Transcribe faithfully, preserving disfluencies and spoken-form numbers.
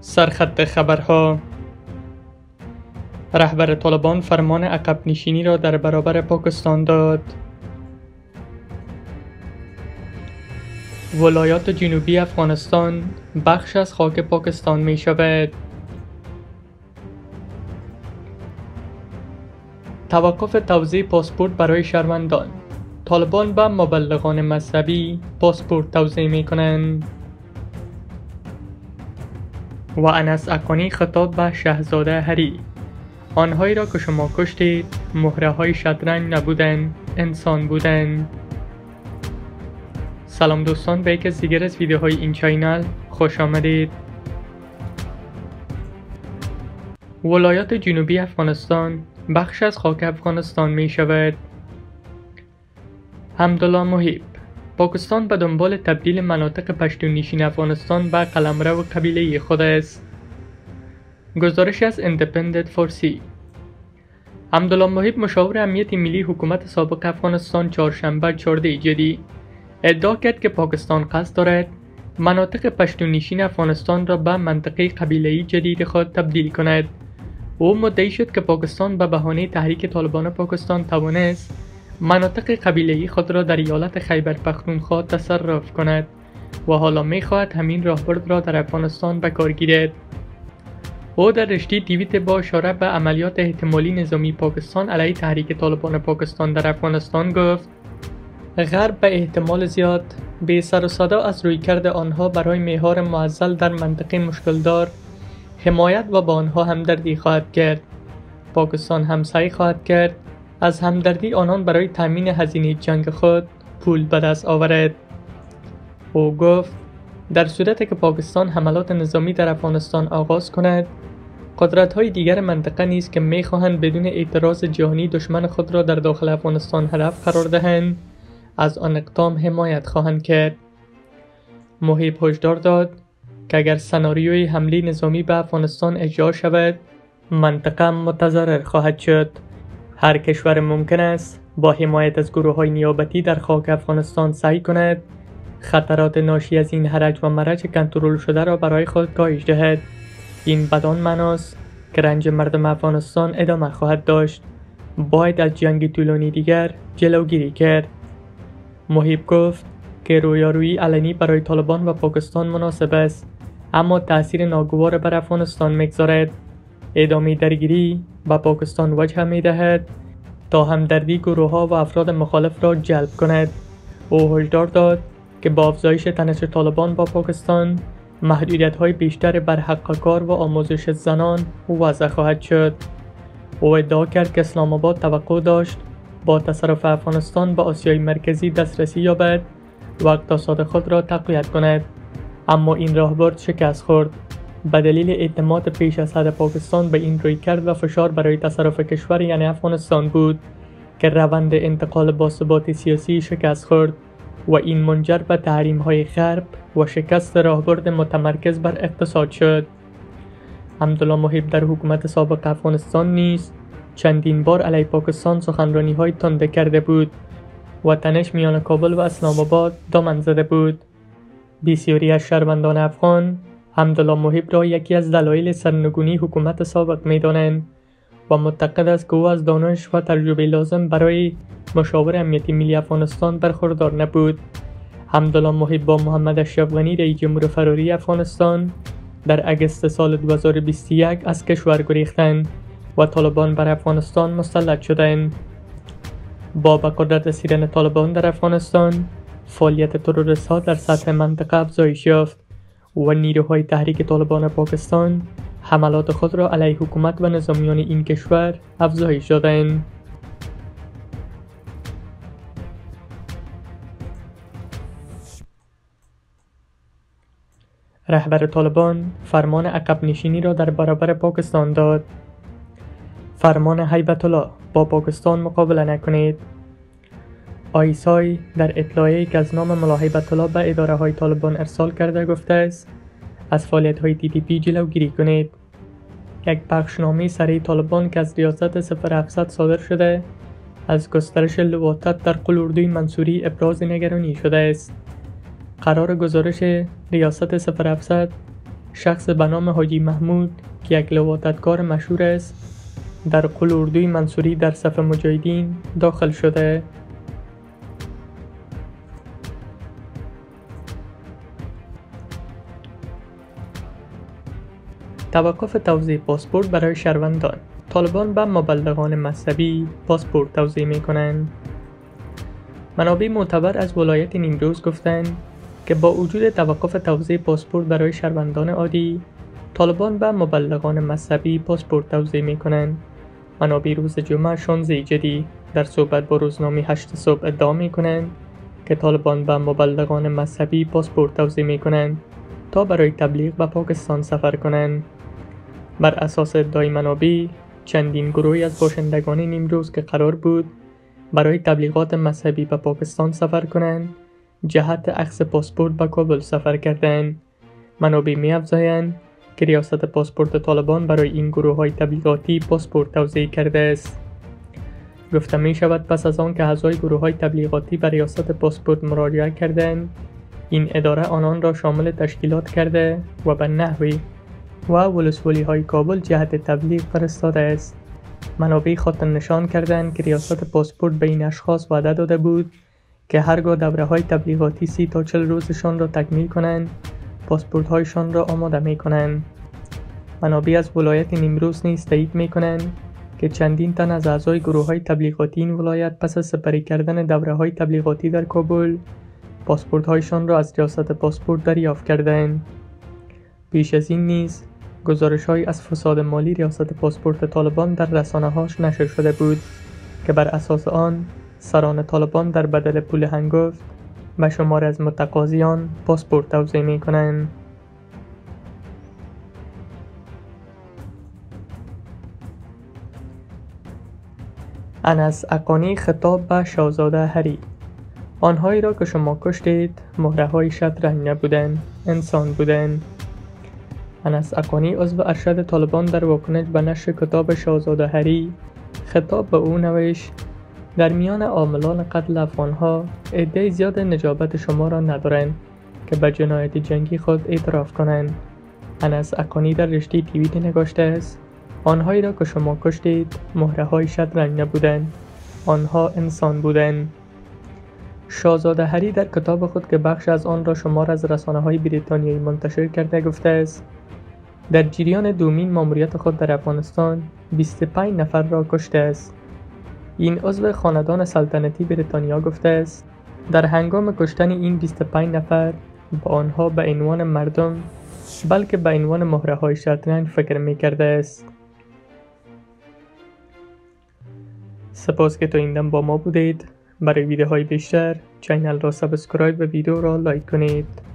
سرخط خبرها: رهبر طالبان فرمان عقب نشینی را در برابر پاکستان داد. ولایات جنوبی افغانستان بخش از خاک پاکستان می شود. توقف توزیع پاسپورت برای شهروندان. طالبان به مبلغان مذهبی پاسپورت توزیع می کنند. و انس اکانی خطاب به شاهزاده هری: آنهایی را که شما کشتید مهره های شطرنج نبودند، انسان بودند. سلام دوستان، به یک از دیگر از ویدیوهای این چینل خوش آمدید. ولایات جنوبی افغانستان بخش از خاک افغانستان می شود. حمدالله محب: پاکستان به دنبال تبدیل مناطق پشتون نشین افغانستان به قلمرو قبیله خود است. گزارش از اندپندنت فارسی. حمدالله محب مشاور امنیت ملی حکومت سابق افغانستان چهارشنبه چهاردهم جدی ادعا کرد که پاکستان قصد دارد مناطق پشتون نشین افغانستان را به منطقه قبیله‌ای جدید خود تبدیل کند. او مدعی شد که پاکستان به بهانه تحریک طالبان پاکستان توانست مناطق قبیله‌ای خود را در ایالت خیبر پختونخوا تصرف کند و حالا می‌خواهد همین راهبرد را در افغانستان به کار گیرد. او در رشته توییت با اشاره به عملیات احتمالی نظامی پاکستان علیه تحریک طالبان پاکستان در افغانستان گفت: غرب به احتمال زیاد بی سر و صدا از رویکرد آنها برای معیار معضل در منطقه مشکلدار حمایت و با آنها همدردی خواهد کرد. پاکستان هم سعی خواهد کرد از همدردی آنان برای تامین هزینه جنگ خود پول به دست آورد. او گفت در صورتی که پاکستان حملات نظامی در افغانستان آغاز کند، قدرت‌های دیگر منطقه نیز که می‌خواهند بدون اعتراض جهانی دشمن خود را در داخل افغانستان هدف قرار دهند، از آن اقدام حمایت خواهند کرد. محب هشدار داد که اگر سناریوی حمله نظامی به افغانستان اجرا شود، منطقه متضرر خواهد شد. هر کشور ممکن است با حمایت از گروه‌های نیابتی در خاک افغانستان سعی کند خطرات ناشی از این هرج و مرج کنترل شده را برای خود کاهش دهد. این بدان معناست که رنج مردم افغانستان ادامه خواهد داشت. باید از جنگ طولانی دیگر جلوگیری کرد. محب گفت که رویارویی علنی برای طالبان و پاکستان مناسب است، اما تأثیر ناگوار بر افغانستان می‌گذارد. ادامه درگیری با پاکستان وجه می‌دهد تا همدردی گروه‌ها و افراد مخالف را جلب کند. او هشدار داد که با افزایش تنش طالبان با پاکستان، محدودیت‌های بیشتر بر حق کار و آموزش زنان وضع خواهد شد. او ادعا کرد که اسلام آباد توقع داشت با تصرف افغانستان به آسیای مرکزی دسترسی یابد و اقتصاد خود را تقویت کند، اما این راهبرد شکست خورد به دلیل اعتماد پیش از حد پاکستان به این رویکرد و فشار برای تصرف کشور یعنی افغانستان بود که روند انتقال با ثبات سیاسی شکست خورد و این منجر به تحریم‌های غرب و شکست راهبرد متمرکز بر اقتصاد شد. حمدالله محب در حکومت سابق افغانستان نیز چندین بار علیه پاکستان سخنرانی‌های تنده کرده بود و تنش میان کابل و اسلام آباد دامن زده بود. بسیاری از شهروندان افغان حمدالله محب را یکی از دلایل سرنگونی حکومت سابق می‌دانند و معتقد است که او از دانش و تجربه لازم برای مشاور امنیت ملی افغانستان برخوردار نبود. حمدالله محب با محمد اشرف غنی رئیس جمهور فراری افغانستان در اگست سال دو هزار و بیست و یک از کشور گریختند و طالبان بر افغانستان مسلط شدند. با به قدرت رسیدن طالبان در افغانستان، فعالیت تروریست‌ها در سطح منطقه افزایش یافت و نیروهای تحریک طالبان پاکستان حملات خود را علیه حکومت و نظامیان این کشور افزایش دادند. رهبر طالبان فرمان عقب نشینی را در برابر پاکستان داد. فرمان هیبت الله: با پاکستان مقابله نکنید. آیسای در اطلاعیه‌ای که از نام ملا هیبت الله به اداره های طالبان ارسال کرده گفته است از فعالیت های تی تی پی جلوگیری کنید. یک بخشنامه سریع طالبان که از ریاست صفر هفتصد صادر شده از گسترش لواطت در قلوردوی منصوری ابراز نگرانی شده است. قرار گزارش ریاست صفر هفتصد شخص به نام حاجی محمود که یک لواطتکار مشهور است در قل اردوی منصوری در صف مجاهدین داخل شده. توقف توزیع پاسپورت برای شهروندان. طالبان به مبلغان مذهبی پاسپورت توزیع می کنند. منابع معتبر از ولایت نیمروز گفتند که با وجود توقف توزیع پاسپورت برای شهروندان عادی، طالبان به مبلغان مذهبی پاسپورت توزیع می کنند. منابع روز جمعه شانزده جدی در صحبت با روزنامه هشت صبح ادعا می کنند که طالبان به مبلغان مذهبی پاسپورت توزیع می کنند تا برای تبلیغ به پاکستان سفر کنند. بر اساس ادعای منابع، چندین گروهی از باشندگان نیمروز که قرار بود برای تبلیغات مذهبی به پاکستان سفر کنند، جهت اخذ پاسپورت به کابل سفر کردند. منابع می‌افزایند که ریاست پاسپورت طالبان برای این گروه‌های تبلیغاتی پاسپورت توزیع کرده است. گفته می شود پس از آن که اعضای گروه‌های تبلیغاتی به ریاست پاسپورت مراجعه کردند، این اداره آنان را شامل تشکیلات کرده و به نحوی و ولسوالی‌های کابل جهت تبلیغ فرستاده است. منابع خاطر نشان کردند که ریاست پاسپورت به این اشخاص وعده داده بود که هرگاه دوره‌های تبلیغاتی سی تا چهل روزشان را تکمیل کنند، پاسپورت‌هایشان را آماده می‌کنند. منابع از ولایت نیمروز نیز تایید می‌کنند که چندین تن از اعضای گروه‌های تبلیغاتی این ولایت پس از سپری کردن دوره‌های تبلیغاتی در کابل، پاسپورت‌هایشان را از ریاست پاسپورت دریافت کردند. پیش از این نیز گزارش‌هایی از فساد مالی ریاست پاسپورت طالبان در رسانه‌هاش نشر شده بود که بر اساس آن سران طالبان در بدل پول هنگفت به شمار از متقاضیان پاسپورت توزیع می‌کنند. انس اقانی خطاب به شاهزاده هری: آنهایی را که شما کشتید مهره‌های شطرنج نبودند، انسان بودند. انس اقانی عضو ارشد طالبان در واکنش به نشر کتاب شاهزاده هری خطاب به او نوشت: در میان عاملان قتل افغان‌ها عده زیاد نجابت شما را ندارند که به جنایت جنگی خود اعتراف کنند. انس اقانی در رشته تیویدی نگاشته است: آنهایی را که شما کشتید مهره‌های شطرنج نبودند، آنها انسان بودند. شاهزاده هری در کتاب خود که بخش از آن را شمار از رسانه‌های بریتانیایی منتشر کرده گفته است: در جریان دومین مأموریت خود در افغانستان بیست و پنج نفر را کشته است. این عضو خاندان سلطنتی بریتانیا گفته است: در هنگام کشتن این بیست و پنج نفر با آنها به عنوان مردم بلکه به عنوان مهره‌های شطرنج فکر می‌کرده است. سپاس که تا این دم با ما بودید. برای ویدیوهای بیشتر چینل را سابسکرایب و ویدیو را لایک کنید.